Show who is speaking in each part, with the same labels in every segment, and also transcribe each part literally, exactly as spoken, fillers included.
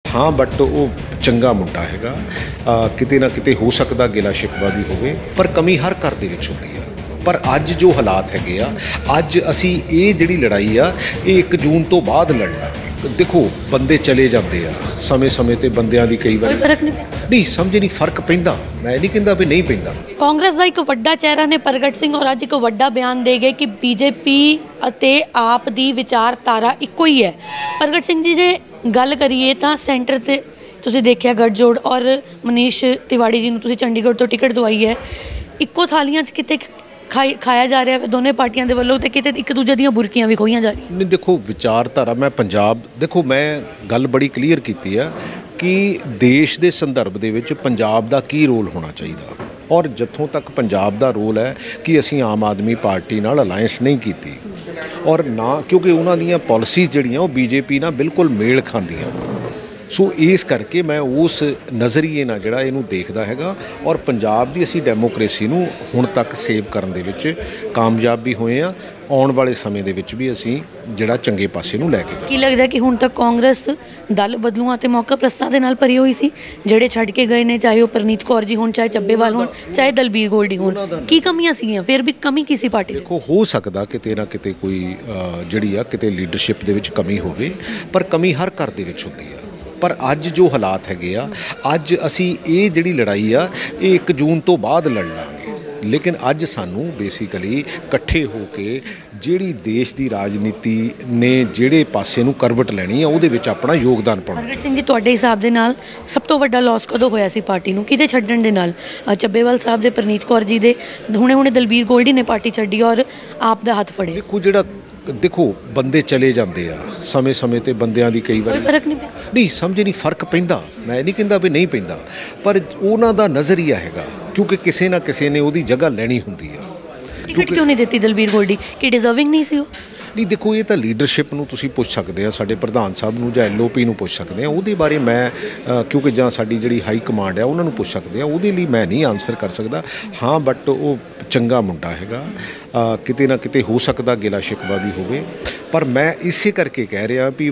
Speaker 1: हाँ बट वो चंगा मुंडा हैगा, किते ना किते हो सकता गिला शिकवा भी होवे, पर कमी हर घर दे विच हुंदी है। पर अज जो हालात हैगे आ, अज असी ये जिहड़ी लड़ाई आ ये एक जून तो बाद लड़ना। देखो बंदे चले जाते आ समय समय ते बंदियां दी कई बार
Speaker 2: फर्क नहीं
Speaker 1: नहीं समझ नहीं फर्क पैंदा, मैं नहीं कहंदा भी नहीं पैंदा।
Speaker 2: कांग्रेस का एक वड्डा चेहरा ने प्रगट सिंह और अज एक वड्डा बयान दे गए कि बीजेपी अते आप दी विचारधारा इक्को ही है। प्रगट सिंह जी जे गल करिए तां सेंटर ते तुसीं देखिया गठजोड़ और मनीष तिवाड़ी जी नूं तुसीं चंडीगढ़ तो टिकट दवाई है, इक्को थालियां च किते खाई खाया जा रहा है दोनों पार्टियां दे वल्लों ते किते एक दूजे दियां बुरकियां भी खोईयां जा रही।
Speaker 1: नहीं देखो विचारधारा मैं पंजाब देखो मैं गल बड़ी क्लीयर की है कि देश के संदर्भ दे विच पंजाब दा की रोल होना चाहिए, और जिथों तक पंजाब दा रोल है कि असीं आम आदमी पार्टी नाल अलायंस नहीं की और ना क्योंकि उन्हां दियां पॉलिसीज़ जिहड़ियां वो बीजेपी नाल बिल्कुल मेल खांदियां। सो इस करके मैं उस नज़रिए नाल जिहड़ा इहनूं देखदा हैगा, और पंजाब दी असीं डेमोक्रेसी नूं हुण तक सेव करन दे विच कामयाब भी होए आ, आउण वाले समय दे विच भी असीं जिहड़ा चंगे पासे नूं लै के।
Speaker 2: की लगदा कि हुण तक कांग्रेस दल बदलूआं ते मौका प्रस्तां दे नाल भरी होई सी, जिहड़े छड्ड के गए ने, चाहे वो परनीत कौर जी होण, चाहे ਚੱਬੇਵਾਲ होण, चाहे दलबीर गोल्डी होण, की कमियां सीगियां? फिर भी कमी की सी पार्टी?
Speaker 1: देखो हो सकदा किते ना किते कोई जिहड़ी आ किते लीडरशिप दे विच कमी होवे, पर कमी हर घर दे विच हुंदी आ। पर अज जो हालात हैगे आ, अज असी ये जिहड़ी लड़ाई आ ये एक जून तो बाद लड़ लांगे, लेकिन अज सानू बेसिकली इकट्ठे हो के जिहड़ी देश की राजनीति ने जिहड़े पासे नूं करवट लैनी आ उहदे विच अपना योगदान पाउणा।
Speaker 2: प्रगट सिंह जी तुहाडे हिसाब दे नाल सब तो वड्डा लॉस कदों होया सी पार्टी नूं? किहदे छड्डण दे नाल? ਚੱਬੇਵਾਲ साहब दे, परनीत कौर जी दे, हुणे हुणे दलबीर गोल्डी ने पार्टी छड्डी और आप दा हथ फड़े।
Speaker 1: देखो जिहड़ा देखो बंदे चले जाते आ समय समय ते बंदियां दी कई बार
Speaker 2: फर्क नहीं
Speaker 1: नहीं समझ नहीं फर्क पैंदा, मैं नहीं कहंदा भी नहीं पैंदा, पर उन्हां दा नज़रिया हैगा क्योंकि किसी ना किसी ने उहदी जगह लैनी हुंदी आ।
Speaker 2: टिकट क्यों नहीं देती दलबीर गोल्डी? कि डिजर्विंग नहीं सी वो?
Speaker 1: नहीं देखो ये तो लीडरशिप नूं तुसीं पुछ सकते हैं, साडे प्रधान साहब नूं जां एल ओ पी नूं पुछ सकते हैं, उहदे बारे मैं क्योंकि जां साडी जिहड़ी हाई कमांड है उन्हां नूं पुछ सकते हैं, उहदे लई मैं नहीं आंसर कर सकदा। हाँ बट वो चंगा मुंडा हैगा, किते ना किते हो सकता गिला शिकवा भी होवे, पर मैं इसे करके कह रहा भी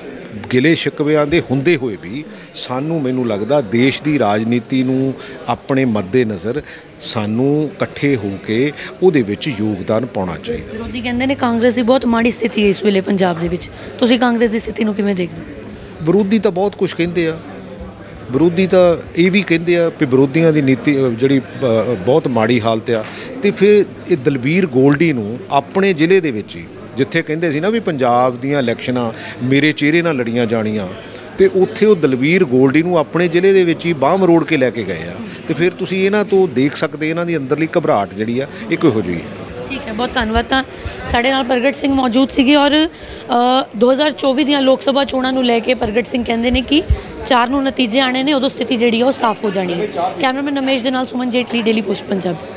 Speaker 1: गिले शिकविਆਂ ਦੇ ਹੁੰਦੇ ਹੋਏ भी सानू मैनू लगता देश की राजनीति नूं अपने मद्दे नज़र सानू इकट्ठे हो के उहदे विच योगदान पाउणा चाहिए।
Speaker 2: विरोधी कहंदे ने कांग्रेस की बहुत माड़ी स्थिति है इस वेले पंजाब दे विच, तुसीं कांग्रेस की स्थिति नूं किवें देखदे?
Speaker 1: विरोधी तो बहुत कुछ कहंदे आ, विरोधी तो ये भी कहते हैं भी विरोधियों की नीति जी बहुत माड़ी हालत आ, तो फिर ये दलबीर गोल्डी नूं अपने जिले दे विच ही जिथे कहते सी ना भी पंजाब दीयां इलैक्शनां मेरे चेहरे नाल लड़ियां जाणियां, तो उत्थे वो दलबीर गोल्डी नूं अपने जिले दे विच ही बाह मरोड़ के लैके गए आ, तो फिर तुसीं इन्हां तो देख सकते इन्हां दी अंदरली घबराहट जिहड़ी आ ये किहो जी है।
Speaker 2: ठीक है, बहुत धन्यवाद। तो साढ़े नाल प्रगट सिंह मौजूद सीगे और दो हज़ार चौबी दियां लोक सभा चोणां नूं लैके प्रगट सिंह कहंदे ने कि चार नूं नतीजे आने ने, उदों स्थिति जिहड़ी आ साफ हो जानी है। कैमरामैन रमेश दे नाल सुमन जेटली, डेली पोस्ट पंजाब।